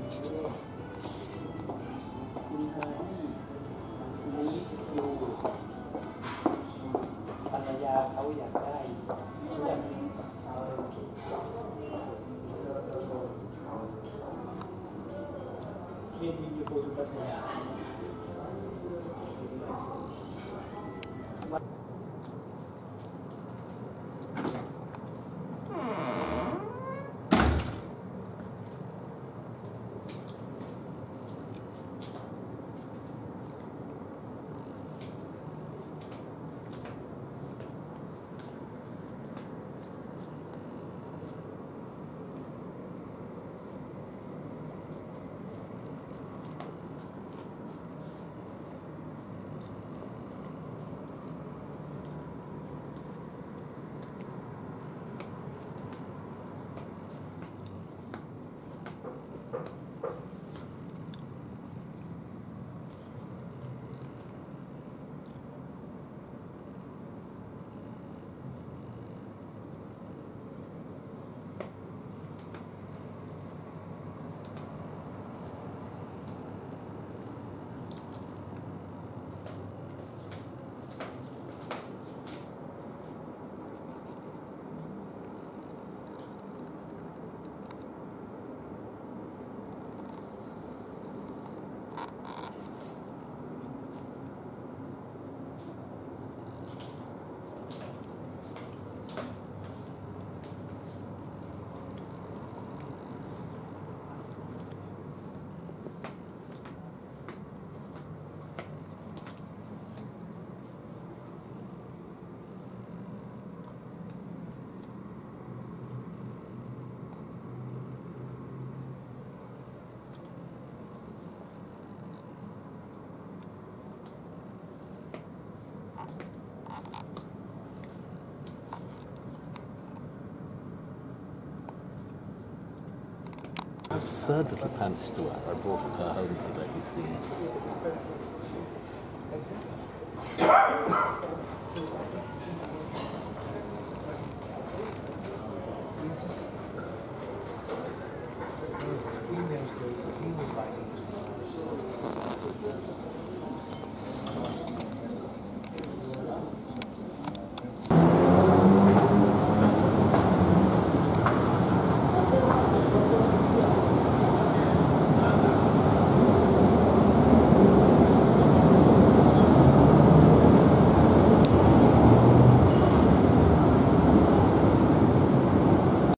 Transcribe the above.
คุณฮานี่ลีฟอยู่ภรรยาเขาอยากได้อยากเรียนวิดีโอทุกปัญญา Absurd little pants to wear. I brought her home today, you see. You just